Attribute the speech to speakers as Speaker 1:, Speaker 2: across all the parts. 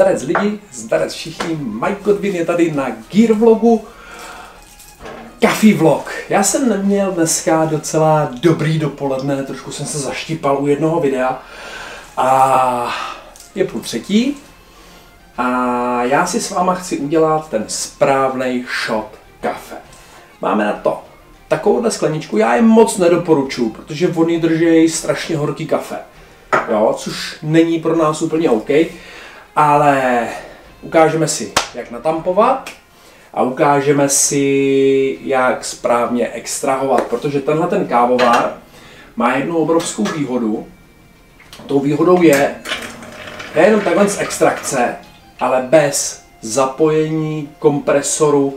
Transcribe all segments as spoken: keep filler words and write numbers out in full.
Speaker 1: Zdarec lidi, zdarec všichni, Mike Godwin je tady na Gear Vlogu. Coffee vlog. Já jsem neměl dneska docela dobrý dopoledne, trošku jsem se zaštípal u jednoho videa a je půl třetí a já si s váma chci udělat ten správný shot kafe. Máme na to takovouhle skleničku, já je moc nedoporučuji, protože oni drží strašně horký kafe, jo, což není pro nás úplně OK, ale ukážeme si, jak natampovat a ukážeme si, jak správně extrahovat, protože tenhle ten kávovar má jednu obrovskou výhodu. Tou výhodou je nejenom takhle z extrakce, ale bez zapojení kompresoru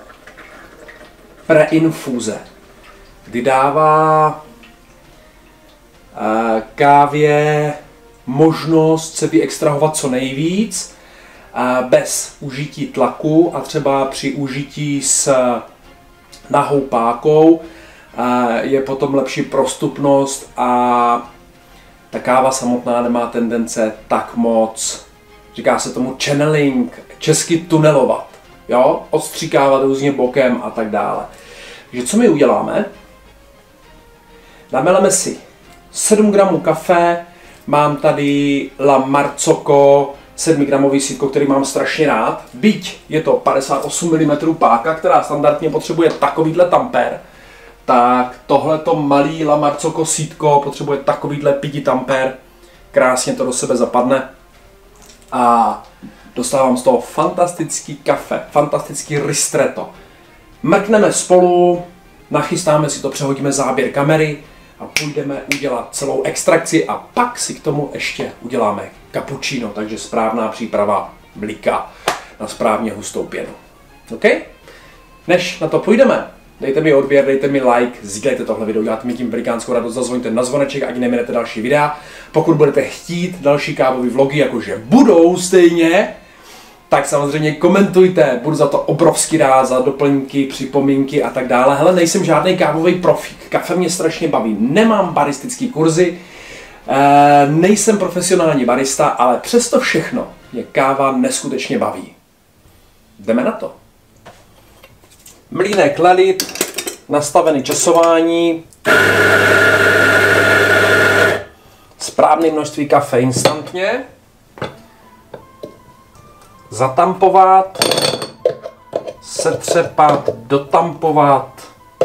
Speaker 1: preinfuze, kdy dává kávě možnost se vyextrahovat co nejvíc, bez užití tlaku a třeba při užití s nahou pákou je potom lepší prostupnost a ta káva samotná nemá tendence tak moc, říká se tomu channeling, česky tunelovat, jo? Odstříkávat různě bokem a tak dále. Takže co my uděláme? Nameleme si sedm gramů kafe, mám tady La Marzocco sedm gramový sítko, který mám strašně rád. Byť je to padesát osm milimetrů páka, která standardně potřebuje takovýhle tamper, tak tohleto malý La Marzocco sítko potřebuje takovýhle pět tamper. Krásně to do sebe zapadne. A dostávám z toho fantastický kafe, fantastický ristretto. Mrkneme spolu, nachystáme si to, přehodíme záběr kamery a půjdeme udělat celou extrakci a pak si k tomu ještě uděláme cappuccino, takže správná příprava mlíka na správně hustou pěnu. OK? Než na to půjdeme, dejte mi odběr, dejte mi like, sdílejte tohle video, děláte mi tím velikánskou radost, zazvoňte na zvoneček, ať neminete další videa. Pokud budete chtít další kávové vlogy, jakože budou stejně, tak samozřejmě komentujte, budu za to obrovský rád, za doplňky, připomínky a tak dále. Hele, nejsem žádný kávový profík, kafe mě strašně baví, nemám baristický kurzy, e, nejsem profesionální barista, ale přesto všechno mě káva neskutečně baví. Jdeme na to. Mlýnek lalit, nastavený časování, správné množství kafe instantně, zatampovat, setřepat, dotampovat,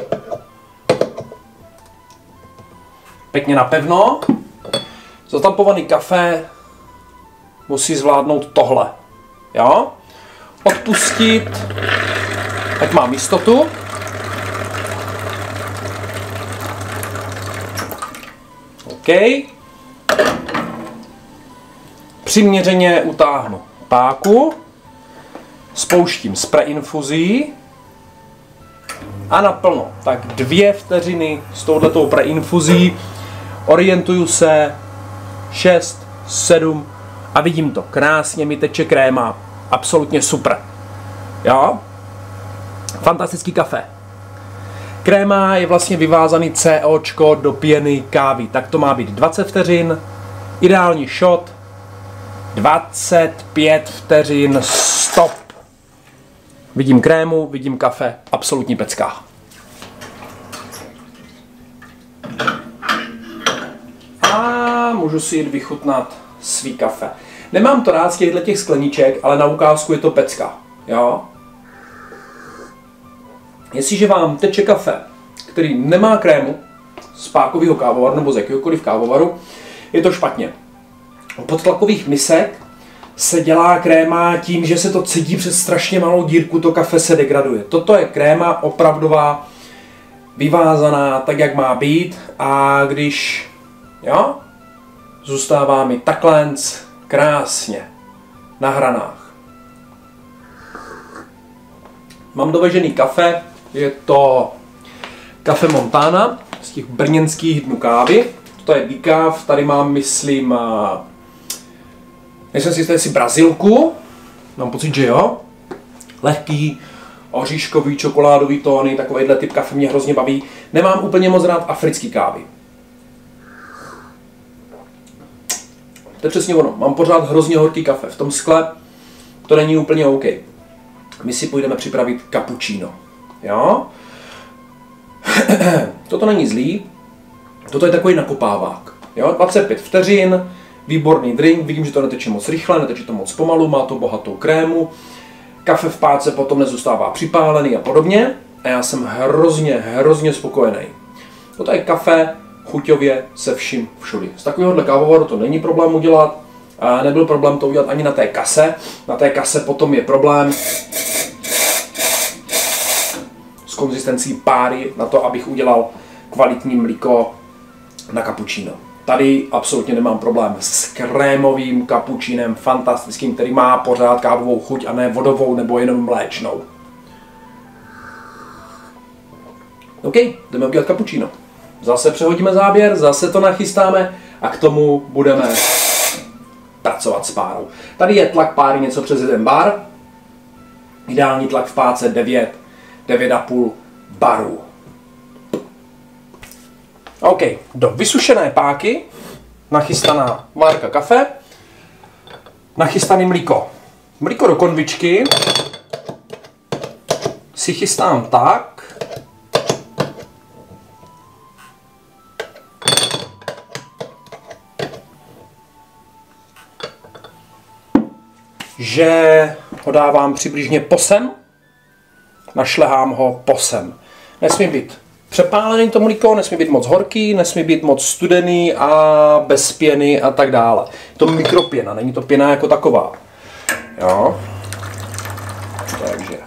Speaker 1: pěkně napevno. Zatampovaný kafe musí zvládnout tohle, jo? Odpustit, ať mám jistotu. OK. Přiměřeně utáhnu páku, spouštím z preinfuzí a naplno. Tak dvě vteřiny s touhletou preinfuzí, orientuju se, šest, sedm a vidím to, krásně mi teče kréma, absolutně super. Jo? Fantastický kafe. Kréma je vlastně vyvázaný COčko do pěny kávy, tak to má být dvacet vteřin, ideální shot, dvacet pět vteřin, stop. Vidím krému, vidím kafe, absolutní pecka. A můžu si jít vychutnat svý kafe. Nemám to rád z těchto těch skleníček, ale na ukázku je to pecka. Jo? Jestliže vám teče kafe, který nemá krému z pákového kávovaru nebo z jakéhokoliv kávovaru, je to špatně. U podtlakových misek se dělá kréma tím, že se to cedí přes strašně malou dírku, to kafe se degraduje. Toto je kréma opravdová, vyvázaná tak, jak má být, a když jo, zůstává mi takhle krásně na hranách. Mám dovežený kafe, je to kafe Montana z těch brněnských dnů kávy. To je decaf, tady mám, myslím, nejsem si jistý, jestli Brazilku, mám pocit, že jo. Lehký, oříškový, čokoládový tóny, takovýhle typ kafe mě hrozně baví. Nemám úplně moc rád africký kávy. To je přesně ono, mám pořád hrozně horký kafe. V tom skle to není úplně OK. My si půjdeme připravit cappuccino. Jo? Toto není zlý, toto je takový nakopávák. Jo? dvacet pět vteřin, výborný drink, vidím, že to neteče moc rychle, neteče to moc pomalu, má to bohatou krému, kafe v páce potom nezůstává připálený a podobně a já jsem hrozně, hrozně spokojený. Toto je kafe chuťově se vším všudy. Z takovéhohle kávovaru to není problém udělat, a nebyl problém to udělat ani na té kase, na té kase potom je problém s konzistencí páry na to, abych udělal kvalitní mlíko na cappuccino. Tady absolutně nemám problém s krémovým kapučínem, fantastickým, který má pořád kávovou chuť a ne vodovou nebo jenom mléčnou. OK, jdeme udělat kapučíno. Zase přehodíme záběr, zase to nachystáme a k tomu budeme pracovat s párou. Tady je tlak páry něco přes jeden bar. Ideální tlak v páce devět, devět a půl barů. OK, do vysušené páky nachystaná várka kafe, nachystaný mlíko. Mlíko do konvičky si chystám tak, že ho dávám přibližně posem, našlehám ho posem. Nesmí být přepálený to mlíko, nesmí být moc horký, nesmí být moc studený a bez pěny a tak dále. Je to mikropěna, není to pěna jako taková. Jo. Takže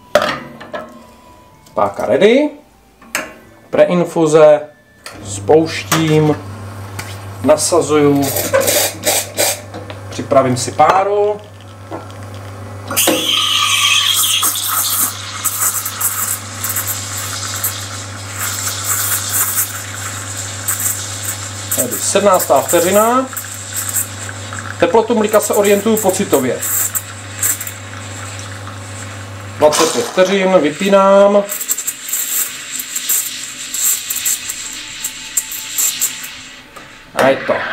Speaker 1: páka ready. Preinfuze spouštím, nasazuju, připravím si páru. sedmnáctá vteřina. Teplotu mlíka se orientuju pocitově. dvacet pět vteřin, vypínám. A je to.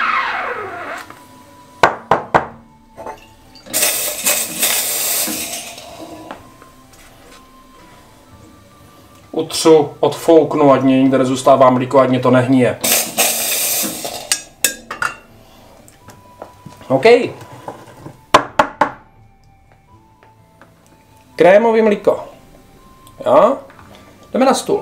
Speaker 1: Utřu, odfouknu, ať mě nikde nezůstává mlíko, ať mě to nehníje. OK. Krémový mlíko. Jo? Jdeme na stůl.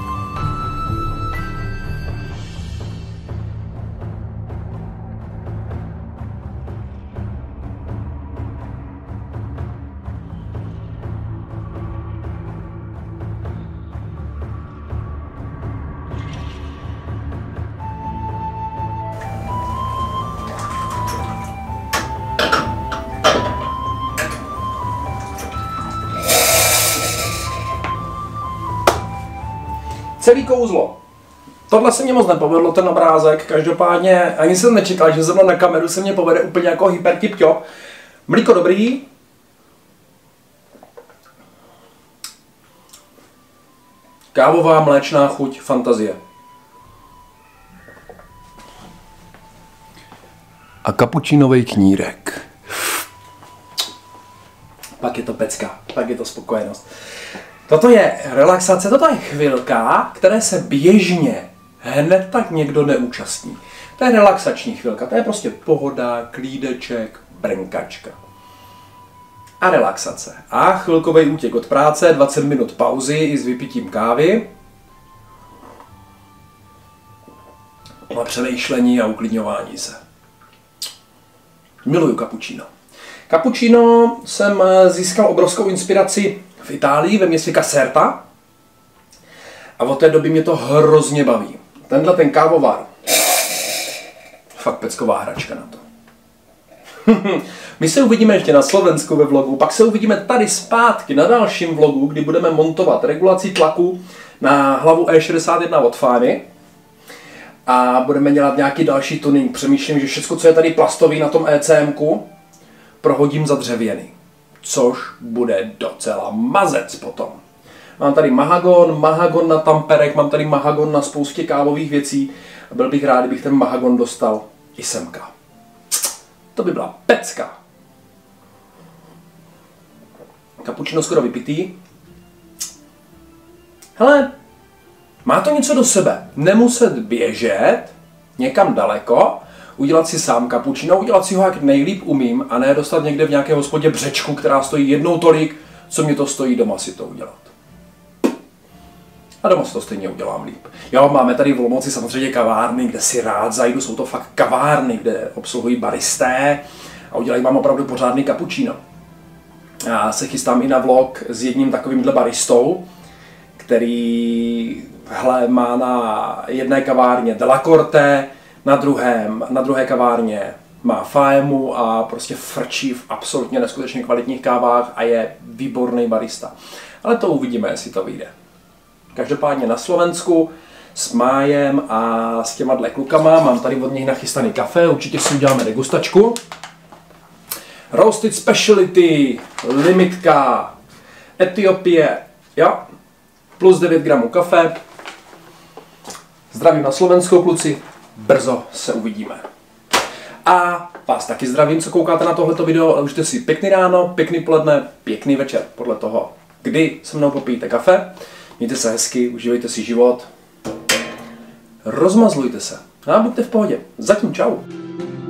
Speaker 1: Celý kouzlo. Tohle se mě moc nepovedlo, ten obrázek, každopádně ani jsem nečekal, že zrovna na kameru se mě povede úplně jako hypertip-top. Mlíko dobrý. Kávová mléčná chuť, fantazie. A kapučínovej knírek. Pak je to pecka, pak je to spokojenost. Toto je relaxace, toto je chvilka, které se běžně hned tak někdo neúčastní. To je relaxační chvilka, to je prostě pohoda, klídeček, brnkačka. A relaxace. A chvilkový útěk od práce, dvacet minut pauzy i s vypitím kávy. A přemýšlení a uklidňování se. Miluju cappuccino. Cappuccino jsem získal obrovskou inspiraci v Itálii, ve městě Caserta. A od té doby mě to hrozně baví. Tenhle ten kávovar. Fakt pecková hračka na to. My se uvidíme ještě na Slovensku ve vlogu, pak se uvidíme tady zpátky na dalším vlogu, kdy budeme montovat regulaci tlaku na hlavu E šedesát jedna od Fány. A budeme dělat nějaký další tuning. Přemýšlím, že všechno, co je tady plastový na tom E C M ku, prohodím za dřevěný. Což bude docela mazec potom. Mám tady mahagon, mahagon na tamperek, mám tady mahagon na spoustě kávových věcí. A byl bych rád, kdybych ten mahagon dostal i semka. To by byla pecka. kapučino skoro vypitý. Hele, má to něco do sebe. Nemuset běžet někam daleko, udělat si sám kapučino, udělat si ho jak nejlíp umím a ne dostat někde v nějaké hospodě břečku, která stojí jednou tolik, co mě to stojí doma si to udělat. A doma si to stejně udělám líp. Jo, máme tady v Olomouci samozřejmě kavárny, kde si rád zajdu, jsou to fakt kavárny, kde obsluhují baristé a udělají vám opravdu pořádný kapučino. Já se chystám i na vlog s jedním takovýmhle baristou, který hele, má na jedné kavárně Della Corte, na, druhém, na druhé kavárně má Faemu a prostě frčí v absolutně neskutečně kvalitních kávách a je výborný barista. Ale to uvidíme, jestli to vyjde. Každopádně na Slovensku s Májem a s těma dle klukama mám tady od nich nachystaný kafe, určitě si uděláme degustačku. Roasted Speciality, limitka, Etiopie, jo, plus devět gramů kafe. Zdravím na Slovensku, kluci, brzo se uvidíme. A vás taky zdravím, co koukáte na tohleto video, užijte si pěkný ráno, pěkný poledne, pěkný večer, podle toho, kdy se mnou popijete kafe. Mějte se hezky, užívejte si život, rozmazlujte se a buďte v pohodě. Zatím čau.